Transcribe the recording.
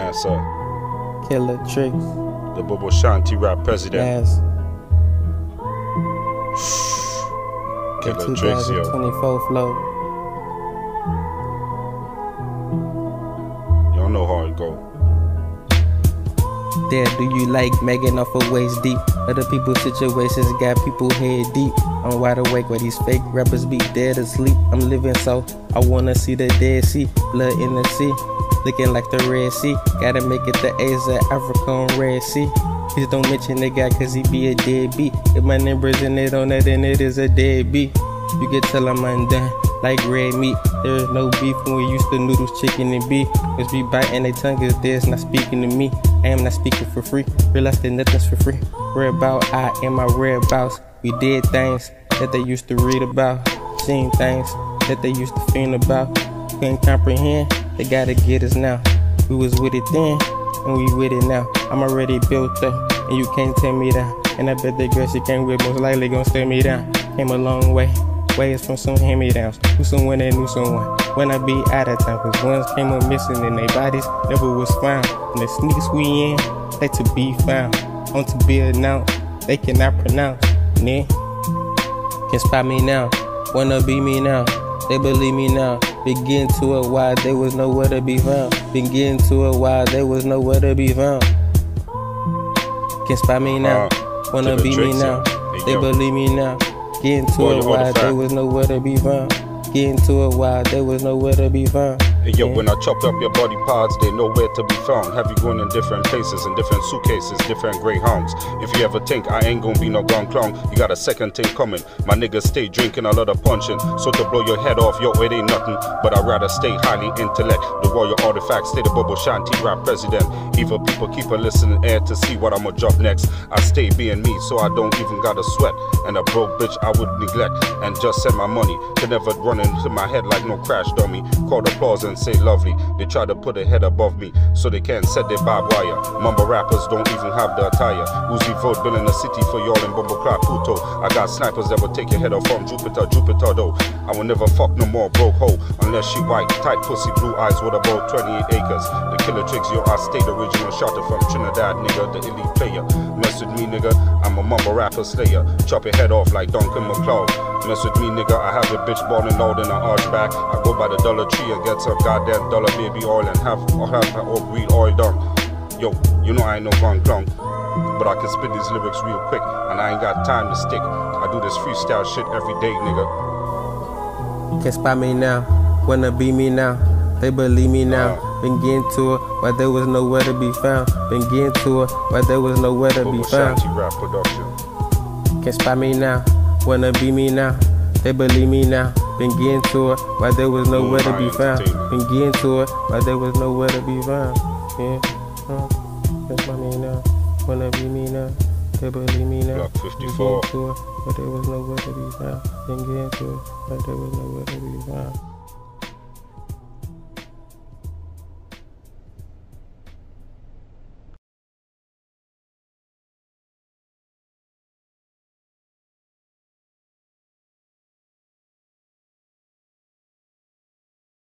Yes, sir. Killer Tricks. The Bobo Shanti rap president. Yes. Killer Tricks, yo. 2024 flow. You don't know how it go. There, do you like Megan off her waist deep? Other people's situations got people head deep. I'm wide awake where these fake rappers be dead asleep. I'm living so I wanna see the Dead Sea, blood in the sea, looking like the Red Sea. Gotta make it the A's of Africa on Red Sea. Please don't mention the guy cause he be a deadbeat. If my number's in it on that, then it is a deadbeat. You can tell I'm undone, like red meat. There is no beef when we used to noodles, chicken, and beef. Cause be biting their tongue cause theirs not speaking to me. I am not speaking for free, realize that nothing's for free. Read about I and my whereabouts. We did things that they used to read about, seen things that they used to fiend about. Couldn't comprehend, they gotta get us now. We was with it then, and we with it now. I'm already built up, and you can't tear me down. And I bet the girl she came with most likely gon' stare me down. Came a long way, ways from some hand-me-downs. Knew someone that knew someone. When I be out of town, cause ones came up missing and their bodies never was found. And the sneaks we in, they to be found. On to be announced, they cannot pronounce. Nah, can spot me now, wanna be me now. They believe me now. Been getting to it while there was nowhere to be found. Been getting to it while there was nowhere to be found. Can spot me now, wanna be me now. They believe me now. Getting to it while there was nowhere to be found. Getting to it while there was nowhere to be found. Hey, yo, when I chop up your body parts, they nowhere to be found. Have you going in different places, in different suitcases, different greyhounds. If you ever think I ain't gonna be no gun clown, you got a second thing coming. My niggas stay drinking a lot of punching. So to blow your head off, yo, it ain't nothing. But I'd rather stay highly intellect. The royal artifact, stay the Bobo Shanti rap president. Evil people keep a listening ear to see what I'ma drop next. I stay being me, so I don't even gotta sweat. And a broke bitch I would neglect and just send my money. Can never run into my head like no crash dummy. Call applause and say lovely. They try to put a head above me so they can't set their barbed wire. Mumble rappers don't even have the attire. Uzi vote building a city for y'all in Bumble Clap Puto. I got snipers that will take your head off from Jupiter though. I will never fuck no more broke hoe unless she white, tight pussy, blue eyes with about 28 acres. The Killer Tricks, yo, I stay the original shotter from Trinidad, nigga, the elite player. Mess with me, nigga, I'm a mumble rapper slayer. Chop your head off like Duncan McLeod. Mess with me, nigga, I have a bitch balling out in an archback. I go by the Dollar Tree and get some goddamn dollar baby oil and have her old real oil done. Yo, you know I ain't no gun clown, but I can spit these lyrics real quick and I ain't got time to stick. I do this freestyle shit every day, nigga. Can spot me now, wanna be me now. They believe me now. Been getting to it while there was nowhere to be found. Been getting to it while there was nowhere to be found. Shanti rap production. Can spot me now, wanna be me now. They believe me now. Been getting to it while there was nowhere to be found. Been getting to it while there was nowhere to be found. Yeah, can spot me now, wanna be me now. They believe me now. Block 54. Been getting to it while there was nowhere to be found. Been getting to it while there was nowhere to be found.